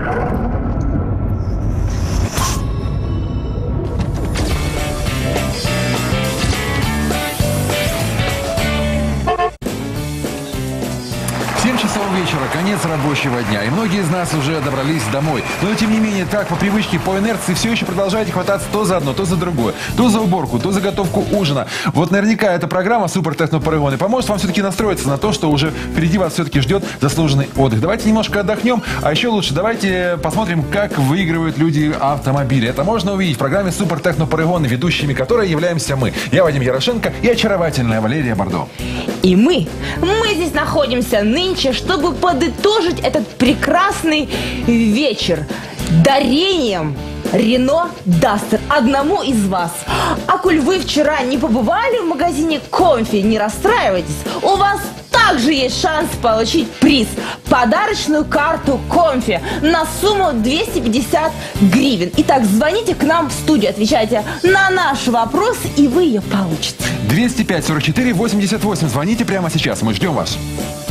Вечера, конец рабочего дня, и многие из нас уже добрались домой. Но тем не менее, так по привычке, по инерции все еще продолжаете хвататься то за одно, то за другое, то за уборку, то за готовку ужина. Вот наверняка эта программа Супер Техно Парагон поможет вам все-таки настроиться на то, что уже впереди вас все-таки ждет заслуженный отдых. Давайте немножко отдохнем, а еще лучше давайте посмотрим, как выигрывают люди автомобили. Это можно увидеть в программе Супер Техно Парагон, ведущими которой являемся мы. Я Вадим Ярошенко и очаровательная Валерия Бордо. И мы здесь находимся нынче, чтобы подытожить этот прекрасный вечер дарением Рено Дастер одному из вас. А коль вы вчера не побывали в магазине Комфи, не расстраивайтесь, у вас также есть шанс получить приз – подарочную карту Комфи на сумму 250 гривен. Итак, звоните к нам в студию, отвечайте на наш вопрос, и вы ее получите. 205-44-88. Звоните прямо сейчас, мы ждем вас.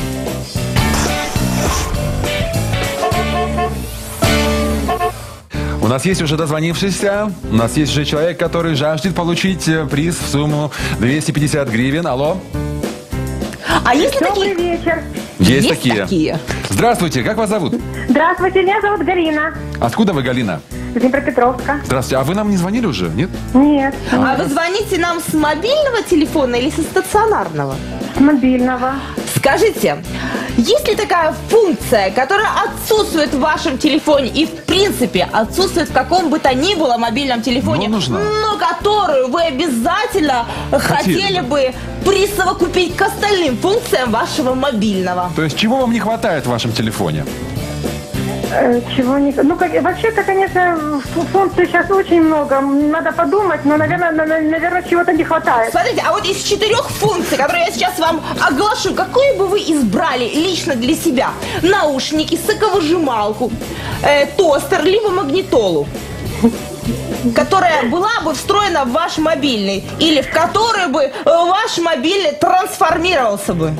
У нас есть уже дозвонившийся, у нас есть уже человек, который жаждет получить приз в сумму 250 гривен. Алло. А есть ли Добрый такие? вечер. Есть такие. Здравствуйте, как вас зовут? Здравствуйте, меня зовут Галина. Откуда вы, Галина? Из Днепропетровска. Здравствуйте, а вы нам не звонили уже, нет? Нет. А вы звоните нам с мобильного телефона или со стационарного? С мобильного. Скажите, есть ли такая функция, которая отсутствует в вашем телефоне и, в принципе, отсутствует в каком бы то ни было мобильном телефоне, но которую вы обязательно хотели бы присовокупить к остальным функциям вашего мобильного? То есть чего вам не хватает в вашем телефоне? Чего не... Ну, вообще-то, конечно, функций сейчас очень много. Надо подумать, но, наверное, чего-то не хватает. Смотрите, а вот из 4 функций, которые я сейчас вам оглашу, какую бы вы избрали лично для себя? Наушники, соковыжималку, тостер, либо магнитолу, которая была бы встроена в ваш мобильный, или в которую бы ваш мобильный трансформировался бы?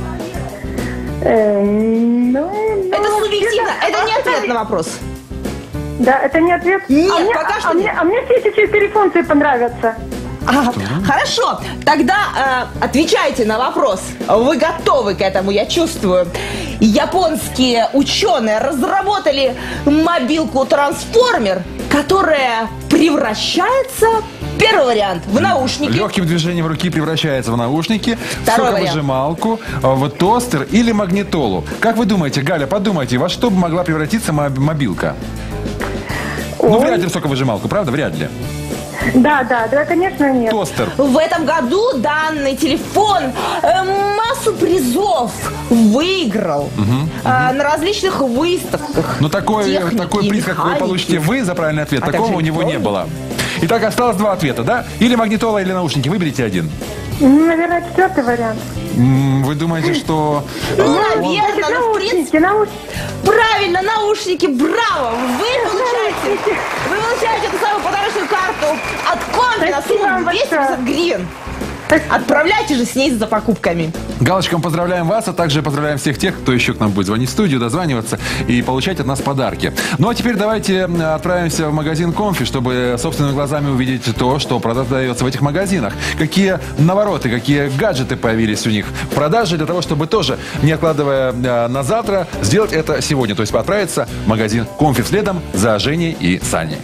Это субъективно, это не ответ на вопрос. Да, это не ответ? Нет, пока что нет. А мне все эти 4 функции понравятся. Хорошо, тогда отвечайте на вопрос. Вы готовы к этому, я чувствую. Японские ученые разработали мобилку-трансформер, которая превращается... Первый вариант в наушники. Легким движением руки превращается в наушники, в Второй соковыжималку, в тостер или магнитолу. Как вы думаете, Галя, подумайте, во что бы могла превратиться мобилка? Ну, вряд ли в соковыжималку, правда? Вряд ли. Да, конечно, нет. Тостер. В этом году данный телефон массу призов выиграл на различных выставках. Но такой приз, как вы получите вы за правильный ответ, такого у него не было. Итак, осталось 2 ответа, да? Или магнитола, или наушники. Выберите один. Наверное, 4-й вариант. Вы думаете, что... Наверное, но в принципе... Правильно, наушники, браво! Вы получаете эту самую подарочную карту от Комфи на сумму 250 гривен. Отправляйте же с ней за покупками. Галочком поздравляем вас, а также поздравляем всех тех, кто еще к нам будет звонить в студию, дозваниваться и получать от нас подарки. Ну а теперь давайте отправимся в магазин Комфи, чтобы собственными глазами увидеть то, что продается в этих магазинах. Какие навороты, какие гаджеты появились у них в продаже, для того, чтобы тоже, не откладывая на завтра, сделать это сегодня. То есть отправиться в магазин Комфи следом за Женей и Саней.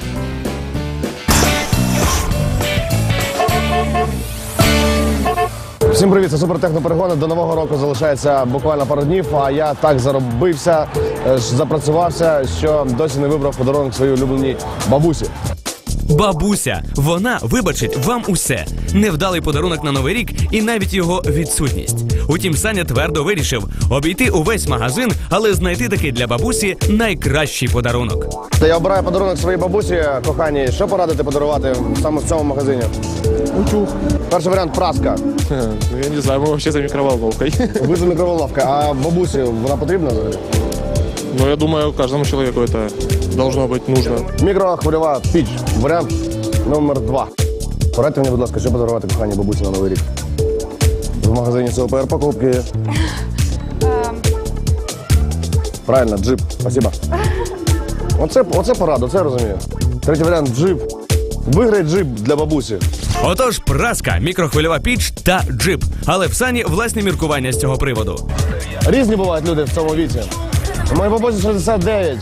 Всім привіт, це Супер Техно Парагон. До Нового року залишається буквально пару днів, а я так заробився, запрацювався, що досі не вибрав подарунок своїй улюбленій бабусі. Бабуся. Вона вибачить вам усе. Невдалий подарунок на Новий рік і навіть його відсутність. Утім, Саня твердо вирішив обійти увесь магазин, але знайти таки для бабусі найкращий подарунок. Я обираю подарунок своїй бабусі, коханій. Що порадити подарувати саме в цьому магазині? Утюг. Перший варіант – праска. Я не знаю, мы вообще за микроволновкой. Ви за мікроволновкою. А бабусі вона потрібна? Ну, я думаю, каждому человеку это должно быть нужно. Мікрохвильова піч. Варіант номер 2. Порадьте мені, будь ласка, що подарувати коханій бабусі на Новий рік. В магазині СОПР покупки. Правильно, джип. Спасибо. Оце порада, це я розумію. Третій варіант – джип. Виграй джип для бабусі. Отож, праска, мікрохвильова піч та джип. Але в Сані власні міркування з цього приводу. Різні бувають люди в цьому віці. Моїй бабусі 69.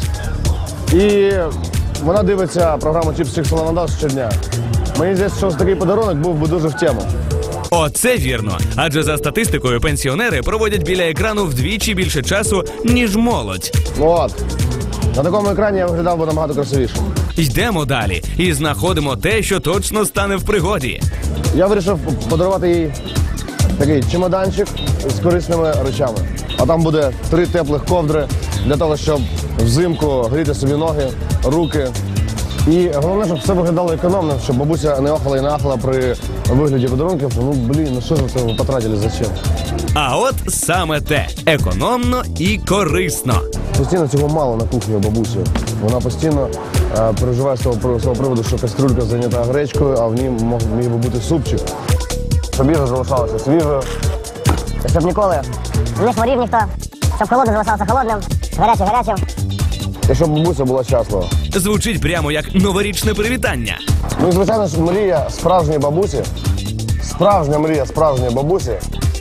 І вона дивиться програму «Чіпсик Солонодав» щодня. Мені здається, що ось такий подарунок був би дуже в тему. Оце вірно. Адже за статистикою пенсіонери проводять біля екрану вдвічі більше часу, ніж молодь. От. На такому екрані я виглядав би набагато красивіше. Йдемо далі і знаходимо те, що точно стане в пригоді. Я вирішив подарувати їй такий чемоданчик з корисними речами. А там буде 3 теплих ковдри для того, щоб взимку гріти собі ноги, руки. І головне, щоб все виглядало економно, щоб бабуся не охала і не ахала при вигляді подарунків. Ну що ж ви це потратили, зачем? А от саме те – економно і корисно. Постійно цього мало на кухні у бабусі. Вона постійно переживає з того приводу, що кастрюлька зайнята гречкою, а в ній міг би бути супчик. Щоб їжа залишалася свіжою. Щоб ніколи не хворів ніхто, щоб холодне залишався холодним, гаряче гарячим. І щоб бабуся була щаслива. Звучить прямо як новорічне привітання. Ну і, звичайно ж, мрія справжньої бабусі, справжня мрія справжньої бабусі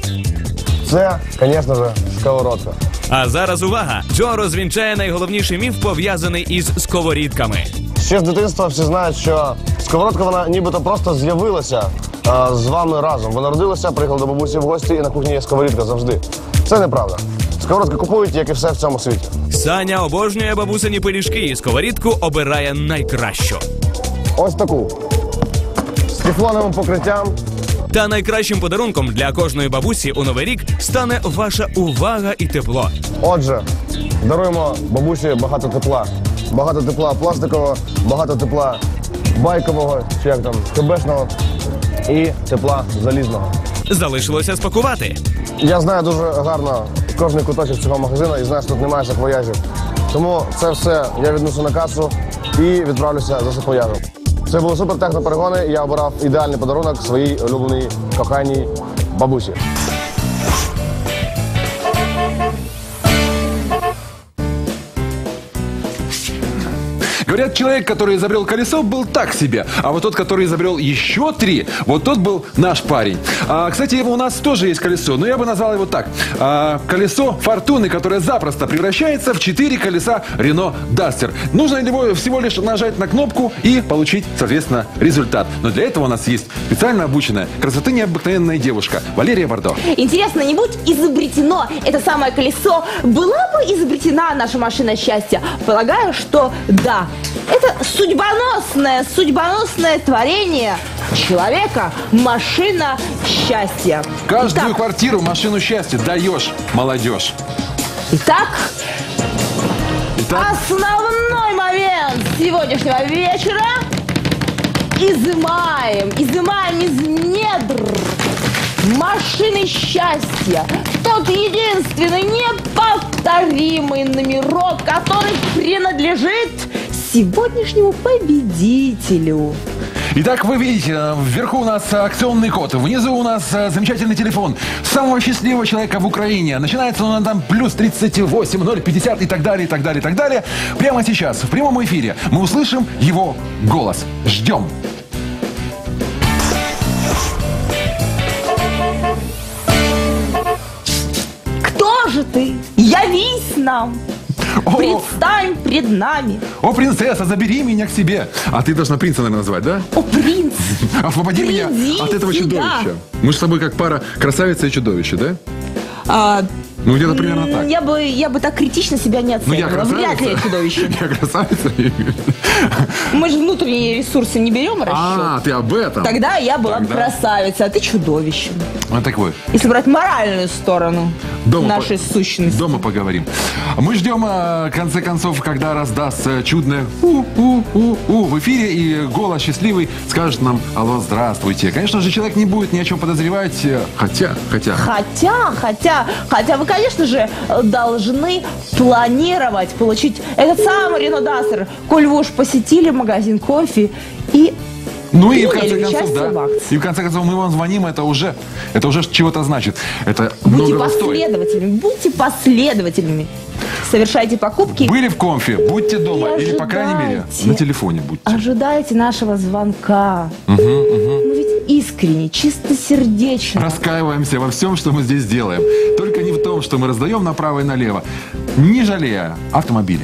– це, звісно ж, сковородка. А зараз увага! Джо розвінчає найголовніший міф, пов'язаний із сковорідками. Ще з дитинства всі знають, що сковородка, вона нібито просто з'явилася з вами разом. Ви народилися, приїхали до бабусі в гості і на кухні є сковорідка завжди. Це неправда. Сковородки купують, як і все в цьому світі. Саня обожнює бабусині пиріжки і сковорідку обирає найкращу. Ось таку. З тефлоновим покриттям. Та найкращим подарунком для кожної бабусі у Новий рік стане ваша увага і тепло. Отже, даруємо бабусі багато тепла. Багато тепла пластикового, багато тепла байкового, чи як там, ТБшного і тепла залізного. Залишилося спакувати. Я знаю дуже гарно кожний куточок цього магазину і знаю, що тут немає саквояжів. Тому це все я віднесу на касу і відправлюся за саквояжем. Це були супер техноперегони, і я обирав ідеальний подарунок своїй улюбленій коханій бабусі. Говорят, человек, который изобрел колесо, был так себе. А вот тот, который изобрел еще 3, вот тот был наш парень. Кстати, у нас тоже есть колесо, но я бы назвал его так. Колесо фортуны, которое запросто превращается в 4 колеса Renault Duster. Нужно всего лишь нажать на кнопку и получить, соответственно, результат. Но для этого у нас есть специально обученная, красоты необыкновенная девушка Валерия Бардо. Интересно, не будь изобретено это самое колесо, была бы изобретена наша машина счастья? Полагаю, что да. Это судьбоносное творение человека – машина счастья. Каждую квартиру машину счастья даешь, молодежь. Итак, основной момент сегодняшнего вечера – изымаем из недр машины счастья тот единственный неповторимый номерок, который принадлежит сегодняшнему победителю. Итак, вы видите, вверху у нас акционный код, внизу у нас замечательный телефон самого счастливого человека в Украине. Начинается он там плюс 38, 050 и так далее, и так далее, и так далее. Прямо сейчас, в прямом эфире, мы услышим его голос. Ждем. Кто же ты? Явись нам! Предстань пред нами. О, принцесса, забери меня к себе. А ты должна принца, наверное, назвать, да? О, принц! Освободи меня от этого сюда. чудовища. Мы же с тобой как пара красавица и чудовище, да? Ну, где-то примерно так. Я бы так критично себя не Ну, я оценивала. красавица. Вряд ли я чудовище. Я красавица. Мы же внутренние ресурсы не берем в расчет. Ты об этом. Тогда я была бы Тогда. красавица, а ты чудовище. Вот так вот. Если брать моральную сторону нашей сущности. Дома поговорим. Мы ждем, в конце концов, когда раздастся чудное у в эфире, и голос счастливый скажет нам: алло, здравствуйте. Конечно же, человек не будет ни о чем подозревать, хотя, вы, конечно же, должны планировать получить этот самый Renault Duster, коль вы уж посетили магазин кофе и ну и в конце приняли концов, участие в да. акции. И в конце концов мы вам звоним, это уже чего-то значит. Это Будьте много стоит. последовательными. совершайте покупки. Были в конфе, будьте дома. И Или, по крайней мере, ожидайте. на телефоне будьте. Ожидайте нашего звонка. Мы ведь искренне, чистосердечно. Раскаиваемся во всем, что мы здесь делаем. Только не в том, что мы раздаем направо и налево, не жалея автомобили.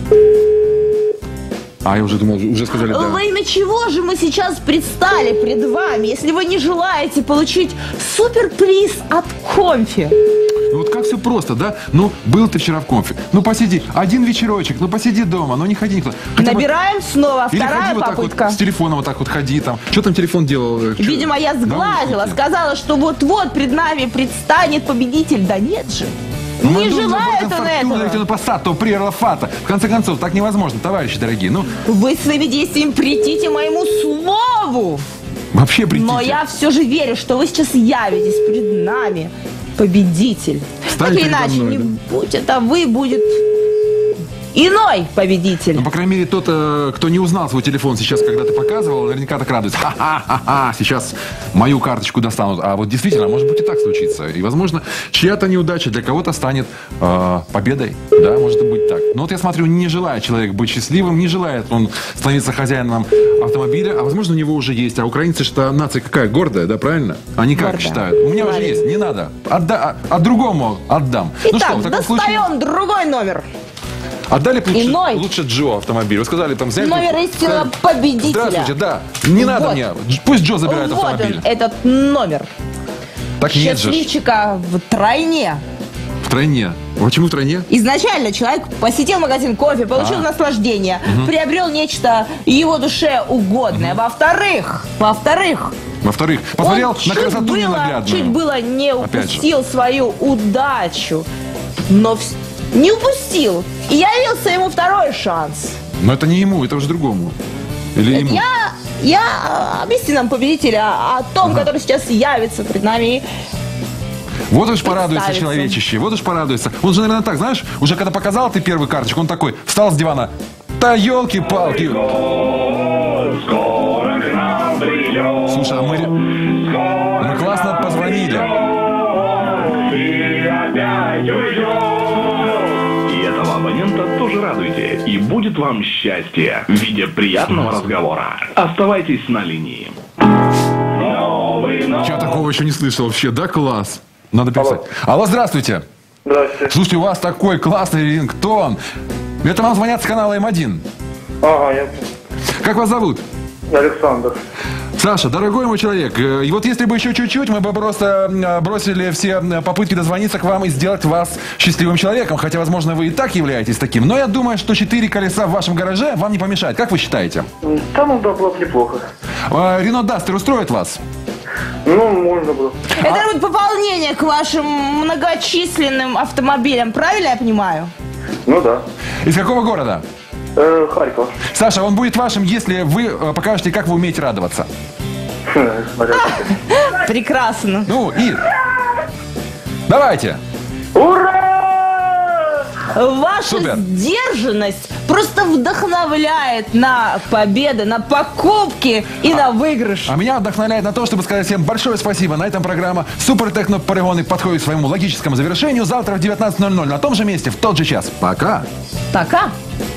А я уже думал, уже сказали да. Во имя чего же мы сейчас предстали пред вами, если вы не желаете получить суперприз от Конфи? Ну вот как все просто, да? Ну, был ты вчера в конфе. Ну, посиди. Один вечерочек. Ну, посиди дома. Ну, не ходи никуда. Хотя бы- Набираем снова, Или вторая ходи вот так попытка. вот с телефоном вот так вот ходи там. Что там телефон делал? Чё? Видимо, я сглазила, Наушники. сказала, что вот-вот пред нами предстанет победитель. Да нет же. Ну, Не желает он этого. Пассато, приерла фата. В конце концов, так невозможно, товарищи дорогие. Ну, Вы своими действиями претите моему слову. вообще придите. Но я все же верю, что вы сейчас явитесь пред нами. Победитель. Встань Так или передо иначе, мной, не да. будь это вы, будет иной победитель. Ну, по крайней мере, тот, кто не узнал свой телефон сейчас, когда ты показывал, наверняка так радуется. Ха-ха-ха-ха, сейчас мою карточку достанут. А вот действительно, может быть и так случится. И, возможно, чья-то неудача для кого-то станет победой. Да, может быть так. Но вот я смотрю, не желает человек быть счастливым, не желает он становиться хозяином автомобиля, а возможно, у него уже есть. А украинцы что нация какая? Гордая, да, правильно? Они как Гордая. считают? У меня уже Правильно. есть, не надо. Другому отдам. Ну Итак, что, в таком случае... достаем другой номер. Отдали Иной. лучше Джо автомобиль. Вы сказали, там взяли... Номер истинного победителя. Здравствуйте, да. Не надо Вот. мне. Пусть Джо забирает Вот автомобиль. он, этот номер. Так нет же. Счастливчика втройне. Втройне. Почему втройне? Изначально человек посетил магазин кофе, получил наслаждение, приобрел нечто его душе угодное. Во-вторых, Во-вторых, посмотрел он на красоту чуть ненаглядную. было не Опять же. упустил свою удачу, но не упустил. И явился ему второй шанс. Но это не ему, это уже другому. Или ему. Я об истинном победителе, о том, который сейчас явится пред нами. Вот уж порадуется Представится. человечище, вот уж порадуется. Он же, наверное, так, знаешь, уже когда показал ты первую карточку, он такой встал с дивана. Да елки-палки. Слушай, а мы классно позвонили. И этого абонента тоже радуйте. И будет вам счастье в виде приятного разговора. Оставайтесь на линии. Я такого еще не слышал вообще, да, класс? Надо писать. Алло, здравствуйте. Здравствуйте. Слушайте, у вас такой классный рингтон. Это вам звонят с канала М1. Ага, я Как вас зовут? Александр. Саша, дорогой мой человек, и вот если бы еще чуть-чуть, мы бы просто бросили все попытки дозвониться к вам и сделать вас счастливым человеком. Хотя, возможно, вы и так являетесь таким. Но я думаю, что 4 колеса в вашем гараже вам не помешает. Как вы считаете? Там да, было бы неплохо. Рено Дастер устроит вас? Ну, можно было. Это будет пополнение к вашим многочисленным автомобилям, правильно я понимаю? Ну да. Из какого города? Харьков. Саша, он будет вашим, если вы покажете, как вы умеете радоваться. Смотря. Прекрасно. Ну, и... Давайте. Ура! Ваша Супер. сдержанность просто вдохновляет на победы, на покупки и на выигрыш. А меня вдохновляет на то, чтобы сказать всем большое спасибо. На этом программа Супер Техно Полигоны подходит к своему логическому завершению. Завтра в 19:00 на том же месте, в тот же час. Пока. Пока.